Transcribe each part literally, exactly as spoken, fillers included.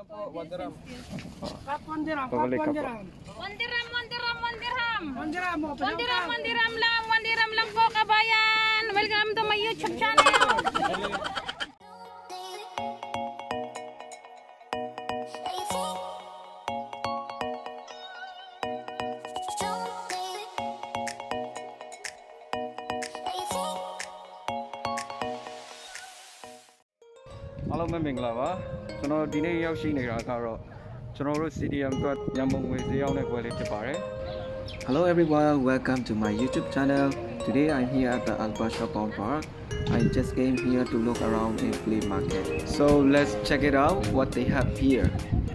lang po, one dirham. Kap one dirham, kap Pabalik one ka po. dirham. One dirham, one dirham, one dirham. One dirham mo, One dirham, one dirham lang, one dirham lang po kabayan. Welcome to my YouTube channel. Hello, မင်္ဂလာပါကျွန်တော်ဒီနေ့ရောက်ရှိနေတာကတော့ကျွန်တော်တို့ C D M အတွက်ရန်ပုံငွေဈေးရောက်တဲ့ပွဲလေးဖြစ်ပါတယ် Hello everyone, welcome to my YouTube channel. Today I'm here at the Barsha Park. I just came here to look around in Flea market. So let's check it out what they have here.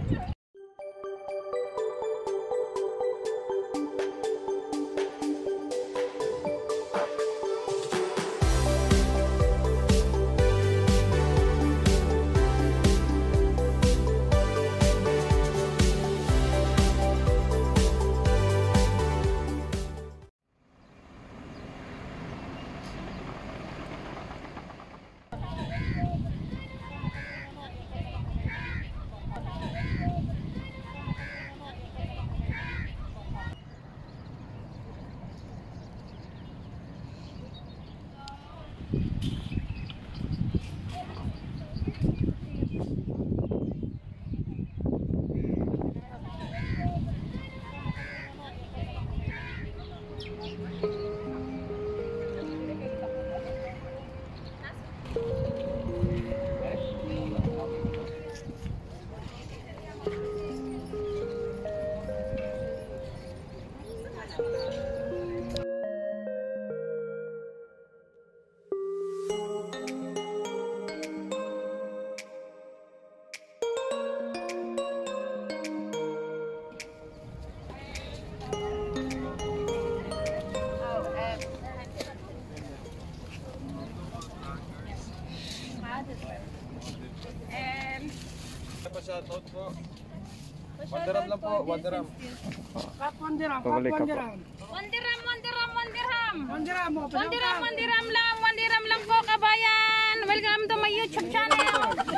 Shoutout po. One dirham lang po, one dirham. Kap one dirham, kap Pabalik ka one po. dirham. One dirham, one dirham, one dirham. One dirham mo, One dirham, one dirham lang, one dirham lang po kabayan. Welcome to my YouTube channel.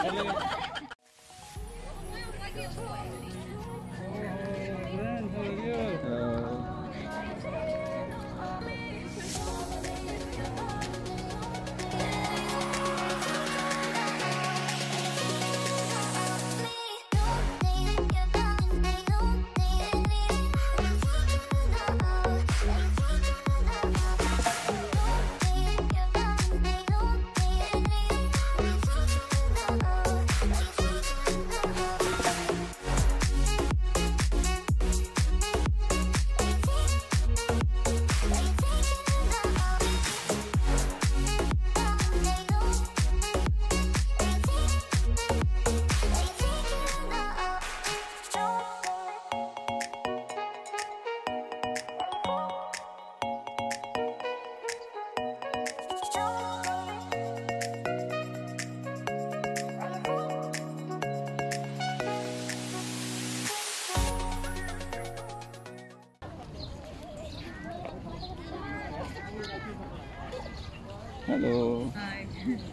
Hello. Hi.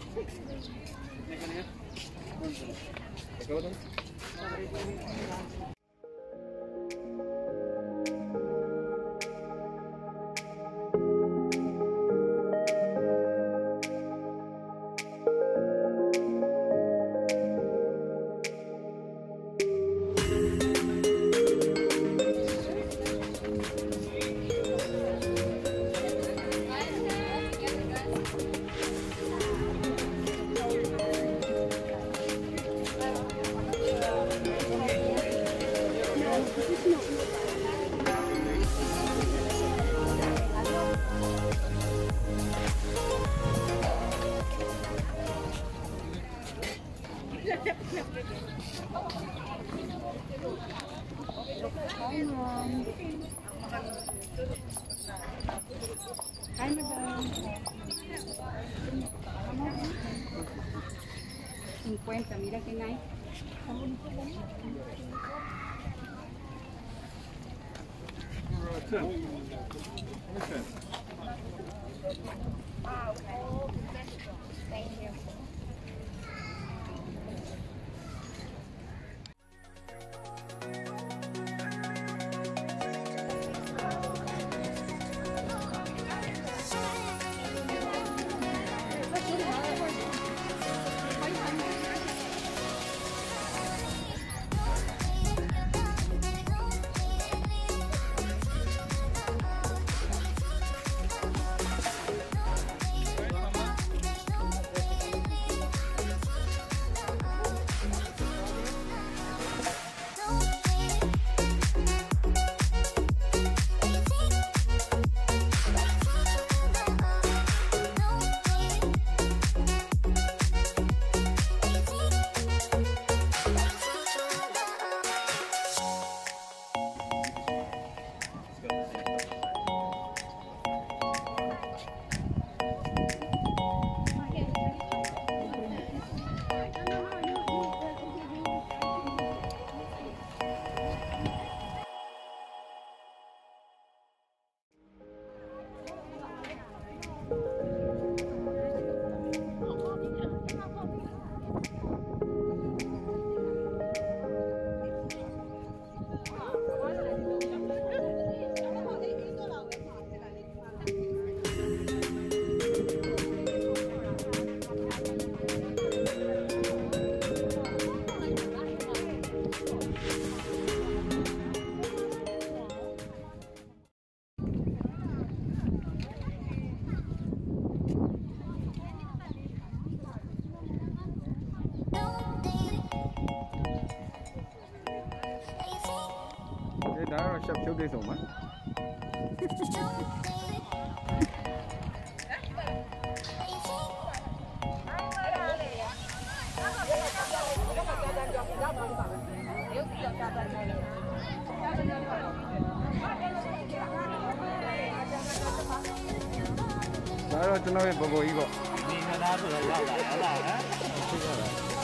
Hi, madam. cincuenta, mira que nice. ဒါကတော့ရှက်ဖြုတ်လေးဆုံးပါဒါတော့ကျွန်တော်ရဲ့ဘဘကြီးပေါ့ဒီကသားဆိုတော့ရောက်လာဟုတ်လားဟမ်သိကြတာ